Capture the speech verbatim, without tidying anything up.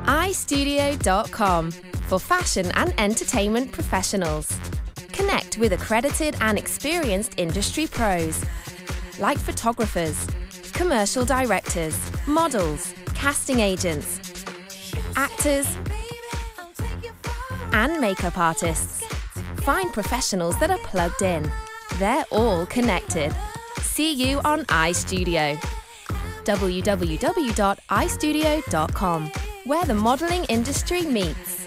i studio dot com for fashion and entertainment professionals. Connect with accredited and experienced industry pros, like photographers, commercial directors, models, casting agents, actors, and makeup artists. Find professionals that are plugged in. They're all connected. See you on iStudio. w w w dot i studio dot com, where the modelling industry meets.